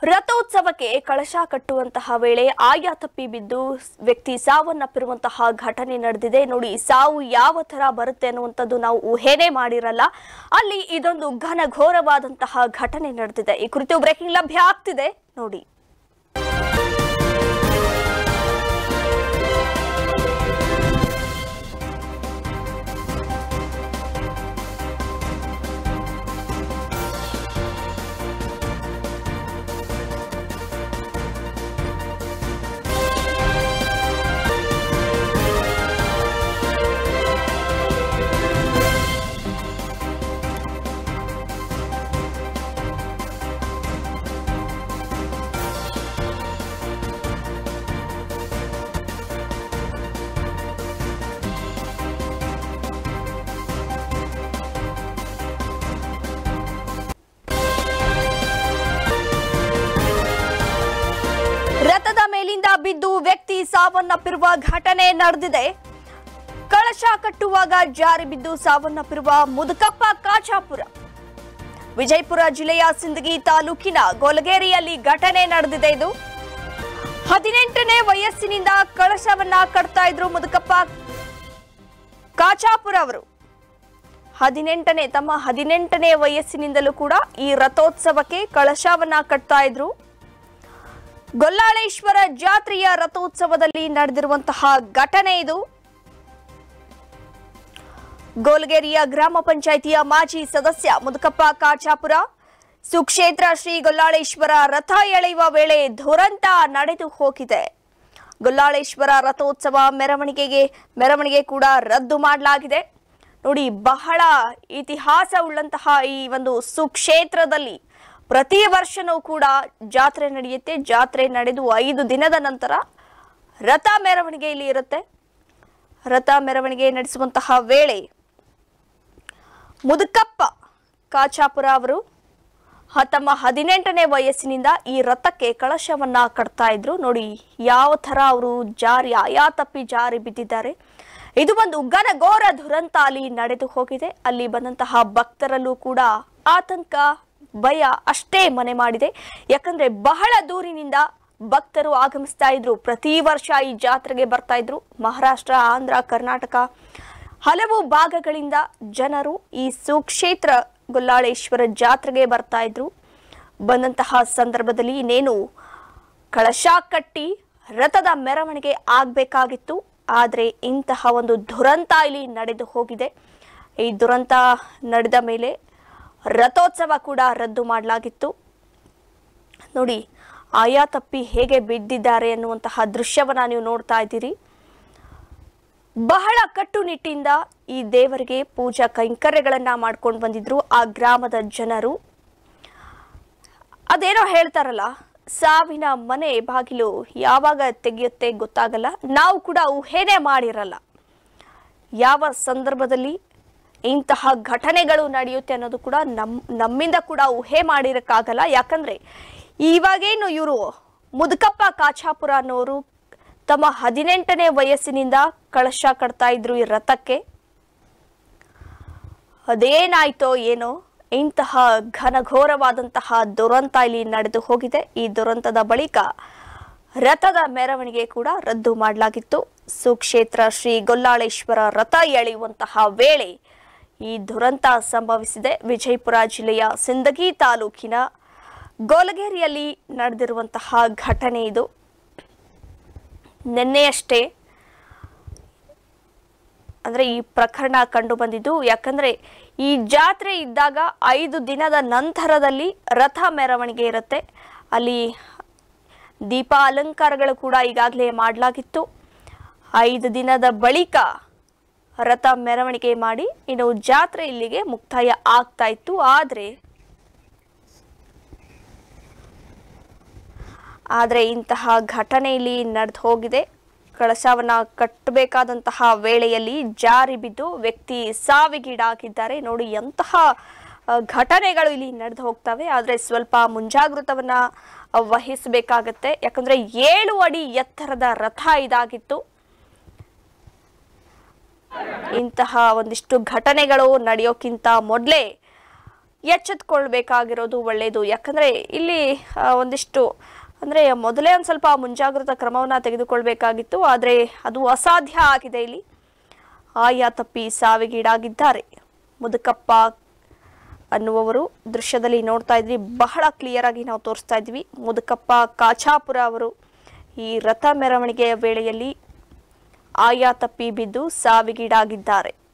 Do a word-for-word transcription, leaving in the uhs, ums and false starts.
ರಥೋತ್ಸವಕ್ಕೆ ಕಳಶ ಕಟ್ಟುವಂತಹ ವೇಳೆ ಆಯ ತಪ್ಪಿ ಬಿದ್ದು ವ್ಯಕ್ತಿ ಸಾವನ್ನಪ್ಪಿರುವಂತಹ ಘಟನೆ ನಡೆದಿದೆ ನೋಡಿ. ಸಾವು ಯಾವ ತರ ಬರುತ್ತೆ ಅನ್ನುವಂಥದ್ದು ನಾವು ಊಹೆನೇ ಮಾಡಿರಲ್ಲ. ಅಲ್ಲಿ ಇದೊಂದು ಘನಘೋರವಾದಂತಹ ಘಟನೆ ನಡೆದಿದೆ. ಈ ಕುರಿತು ಬ್ರೇಕಿಂಗ್ ಲಭ್ಯ ಆಗ್ತಿದೆ ನೋಡಿ. ರಥದ ಮೇಲಿಂದ ಬಿದ್ದು ವ್ಯಕ್ತಿ ಸಾವನ್ನಪ್ಪಿರುವ ಘಟನೆ ನಡೆದಿದೆ. ಕಳಶ ಕಟ್ಟುವಾಗ ಜಾರಿ ಬಿದ್ದು ಸಾವನ್ನಪ್ಪಿರುವ ಮುದುಕಪ್ಪ ಕಾಚಾಪುರ. ವಿಜಯಪುರ ಜಿಲ್ಲೆಯ ಸಿಂದಗಿ ತಾಲೂಕಿನ ಗೋಲಗೇರಿಯಲ್ಲಿ ಘಟನೆ ನಡೆದಿದೆ. ಇದು ಹದಿನೆಂಟನೇ ವಯಸ್ಸಿನಿಂದ ಕಳಶವನ್ನ ಕಟ್ತಾ ಇದ್ರು ಮುದುಕಪ್ಪ ಕಾಚಾಪುರ ಅವರು. ಹದಿನೆಂಟನೇ ತಮ್ಮ ಹದಿನೆಂಟನೇ ವಯಸ್ಸಿನಿಂದಲೂ ಕೂಡ ಈ ರಥೋತ್ಸವಕ್ಕೆ ಕಳಶವನ್ನ ಕಟ್ತಾ ಇದ್ರು. ಗೊಲ್ಲಾಳೇಶ್ವರ ಜಾತ್ರೆಯ ರಥೋತ್ಸವದಲ್ಲಿ ನಡೆದಿರುವಂತಹ ಘಟನೆ ಇದು. ಗೋಲಗೇರಿಯ ಗ್ರಾಮ ಪಂಚಾಯಿತಿಯ ಮಾಜಿ ಸದಸ್ಯ ಮುದುಕಪ್ಪ ಕಾಚಾಪುರ ಸುಕ್ಷೇತ್ರ ಶ್ರೀ ಗೊಲ್ಲಾಳೇಶ್ವರ ರಥ ಎಳೆಯುವ ವೇಳೆ ದುರಂತ ನಡೆದು ಹೋಗಿದೆ. ಗೊಲ್ಲಾಳೇಶ್ವರ ರಥೋತ್ಸವ ಮೆರವಣಿಗೆಗೆ ಮೆರವಣಿಗೆ ಕೂಡ ರದ್ದು ಮಾಡಲಾಗಿದೆ. ನೋಡಿ, ಬಹಳ ಇತಿಹಾಸ ಉಳ್ಳಂತಹ ಈ ಒಂದು ಸುಕ್ಷೇತ್ರದಲ್ಲಿ ಪ್ರತಿ ವರ್ಷನೂ ಕೂಡ ಜಾತ್ರೆ ನಡೆಯುತ್ತೆ. ಜಾತ್ರೆ ನಡೆದು ಐದು ದಿನದ ನಂತರ ರಥ ಮೆರವಣಿಗೆ ಇಲ್ಲಿ ಇರುತ್ತೆ. ರಥ ಮೆರವಣಿಗೆ ನಡೆಸುವಂತಹ ವೇಳೆ ಮುದುಕಪ್ಪ ಕಾಚಾಪುರ ಅವರು ತಮ್ಮ ಹದಿನೆಂಟನೇ ವಯಸ್ಸಿನಿಂದ ಈ ರಥಕ್ಕೆ ಕಳಶವನ್ನ ಕಟ್ತಾ ಇದ್ರು. ನೋಡಿ ಯಾವ ತರ ಅವರು ಜಾರಿ ಆಯಾ ತಪ್ಪಿ ಜಾರಿ ಬಿದ್ದಿದ್ದಾರೆ. ಇದು ಒಂದು ಘನಘೋರ ದುರಂತ ಅಲ್ಲಿ ನಡೆದು ಹೋಗಿದೆ. ಅಲ್ಲಿ ಬಂದಂತಹ ಭಕ್ತರಲ್ಲೂ ಕೂಡ ಆತಂಕ, ಭಯ ಅಷ್ಟೇ ಮನೆ ಮಾಡಿದೆ. ಯಾಕಂದ್ರೆ ಬಹಳ ದೂರಿನಿಂದ ಭಕ್ತರು ಆಗಮಿಸ್ತಾ ಇದ್ರು. ಪ್ರತಿ ವರ್ಷ ಈ ಜಾತ್ರೆಗೆ ಬರ್ತಾ ಇದ್ರು. ಮಹಾರಾಷ್ಟ್ರ, ಆಂಧ್ರ, ಕರ್ನಾಟಕ ಹಲವು ಭಾಗಗಳಿಂದ ಜನರು ಈ ಸುಕ್ಷೇತ್ರ ಗೊಲ್ಲಾಳೇಶ್ವರ ಜಾತ್ರೆಗೆ ಬರ್ತಾ ಇದ್ರು. ಬಂದಂತಹ ಸಂದರ್ಭದಲ್ಲಿ ಇನ್ನೇನು ಕಳಶ ಕಟ್ಟಿ ರಥದ ಮೆರವಣಿಗೆ ಆಗ್ಬೇಕಾಗಿತ್ತು. ಆದ್ರೆ ಇಂತಹ ಒಂದು ದುರಂತ ಇಲ್ಲಿ ನಡೆದು ಹೋಗಿದೆ. ಈ ದುರಂತ ನಡೆದ ಮೇಲೆ ರಥೋತ್ಸವ ಕೂಡ ರದ್ದು ಮಾಡಲಾಗಿತ್ತು. ನೋಡಿ, ಆಯಾ ತಪ್ಪಿ ಹೇಗೆ ಬಿದ್ದಿದ್ದಾರೆ ಅನ್ನುವಂತಹ ದೃಶ್ಯವನ್ನ ನೀವು ನೋಡ್ತಾ ಇದ್ದೀರಿ. ಬಹಳ ಕಟ್ಟುನಿಟ್ಟಿಂದ ಈ ದೇವರಿಗೆ ಪೂಜಾ ಕೈಂಕರ್ಯಗಳನ್ನ ಮಾಡ್ಕೊಂಡು ಬಂದಿದ್ರು ಆ ಗ್ರಾಮದ ಜನರು. ಅದೇನೋ ಹೇಳ್ತಾರಲ್ಲ, ಸಾವಿನ ಮನೆ ಬಾಗಿಲು ಯಾವಾಗ ತೆಗೆಯುತ್ತೆ ಗೊತ್ತಾಗಲ್ಲ. ನಾವು ಕೂಡ ಊಹೆನೇ ಮಾಡಿರಲ್ಲ ಯಾವ ಸಂದರ್ಭದಲ್ಲಿ ಇಂತಹ ಘಟನೆಗಳು ನಡೆಯುತ್ತೆ ಅನ್ನೋದು ಕೂಡ ನಮ್ ನಮ್ಮಿಂದ ಕೂಡ ಊಹೆ ಮಾಡಿರಕ್ಕಾಗಲ್ಲ. ಯಾಕಂದ್ರೆ ಇವಾಗೇನು ಇವರು ಮುದುಕಪ್ಪ ಕಾಚಾಪುರ ಅನ್ನೋರು ತಮ್ಮ ಹದಿನೆಂಟನೇ ವಯಸ್ಸಿನಿಂದ ಕಳಶ ಕಟ್ತಾ ಇದ್ರು ಈ ರಥಕ್ಕೆ. ಅದೇನಾಯ್ತೋ ಏನೋ ಇಂತಹ ಘನಘೋರವಾದಂತಹ ದುರಂತ ಇಲ್ಲಿ ನಡೆದು ಹೋಗಿದೆ. ಈ ದುರಂತದ ಬಳಿಕ ರಥದ ಮೆರವಣಿಗೆ ಕೂಡ ರದ್ದು ಮಾಡಲಾಗಿತ್ತು. ಸುಕ್ಷೇತ್ರ ಶ್ರೀ ಗೊಲ್ಲಾಳೇಶ್ವರ ರಥ ಎಳೆಯುವಂತಹ ವೇಳೆ ಈ ದುರಂತ ಸಂಭವಿಸಿದೆ. ವಿಜಯಪುರ ಜಿಲ್ಲೆಯ ಸಿಂದಗಿ ತಾಲೂಕಿನ ಗೋಲಗೇರಿಯಲ್ಲಿ ನಡೆದಿರುವಂತಹ ಘಟನೆ ಇದು. ನಿನ್ನೆಯಷ್ಟೇ ಅಂದ್ರೆ ಈ ಪ್ರಕರಣ ಕಂಡು ಬಂದಿದ್ದು. ಯಾಕಂದ್ರೆ ಈ ಜಾತ್ರೆ ಇದ್ದಾಗ ಐದು ದಿನದ ನಂತರದಲ್ಲಿ ರಥ ಮೆರವಣಿಗೆ ಇರುತ್ತೆ. ಅಲ್ಲಿ ದೀಪ ಅಲಂಕಾರಗಳು ಕೂಡ ಈಗಾಗಲೇ ಮಾಡಲಾಗಿತ್ತು. ಐದು ದಿನದ ಬಳಿಕ ರಥ ಮೆರವಣಿಗೆ ಮಾಡಿ ಇನ್ನು ಜಾತ್ರೆ ಇಲ್ಲಿಗೆ ಮುಕ್ತಾಯ ಆಗ್ತಾ ಇತ್ತು. ಆದ್ರೆ ಆದ್ರೆ ಇಂತಹ ಘಟನೆ ಇಲ್ಲಿ ನಡೆದು ಹೋಗಿದೆ. ಕಳಶವನ್ನ ಕಟ್ಟಬೇಕಾದಂತಹ ವೇಳೆಯಲ್ಲಿ ಜಾರಿ ಬಿದ್ದು ವ್ಯಕ್ತಿ ಸಾವಿಗೀಡಾಗಿದ್ದಾರೆ. ನೋಡಿ, ಎಂತಹ ಘಟನೆಗಳು ಇಲ್ಲಿ ನಡೆದು ಹೋಗ್ತವೆ. ಆದ್ರೆ ಸ್ವಲ್ಪ ಮುಂಜಾಗೃತವನ್ನ ವಹಿಸಬೇಕಾಗತ್ತೆ. ಯಾಕಂದ್ರೆ ಏಳು ಅಡಿ ಎತ್ತರದ ರಥ ಇದಾಗಿತ್ತು. ಇಂತಹ ಒಂದಿಷ್ಟು ಘಟನೆಗಳು ನಡೆಯೋಕ್ಕಿಂತ ಮೊದಲೇ ಎಚ್ಚೆತ್ಕೊಳ್ಬೇಕಾಗಿರೋದು ಒಳ್ಳೆಯದು. ಯಾಕಂದರೆ ಇಲ್ಲಿ ಆ, ಒಂದಿಷ್ಟು ಅಂದರೆ ಮೊದಲೇ ಒಂದು ಸ್ವಲ್ಪ ಮುಂಜಾಗ್ರತಾ ಕ್ರಮವನ್ನು ತೆಗೆದುಕೊಳ್ಬೇಕಾಗಿತ್ತು, ಆದರೆ ಅದು ಅಸಾಧ್ಯ ಆಗಿದೆ. ಇಲ್ಲಿ ಆಯಾ ತಪ್ಪಿ ಸಾವಿಗೀಡಾಗಿದ್ದಾರೆ. ಮುದುಕಪ್ಪ ಅನ್ನುವವರು ದೃಶ್ಯದಲ್ಲಿ ನೋಡ್ತಾ ಇದ್ವಿ, ಬಹಳ ಕ್ಲಿಯರ್ ಆಗಿ ನಾವು ತೋರಿಸ್ತಾ ಇದ್ವಿ. ಮುದುಕಪ್ಪ ಕಾಚಾಪುರ ಅವರು ಈ ರಥ ಮೆರವಣಿಗೆಯ ವೇಳೆಯಲ್ಲಿ ಆಯಾ ತಪ್ಪಿ ಬಿದ್ದು ಸಾವಿಗೀಡಾಗಿದ್ದಾರೆ.